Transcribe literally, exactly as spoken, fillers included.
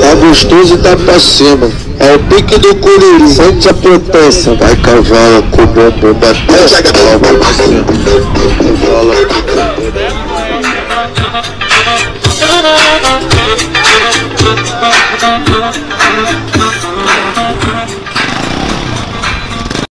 Tá gostoso e tá pra cima. É o pique do curiri, sente a potência. Vai cavalo com o bumbum batendo. Cavalo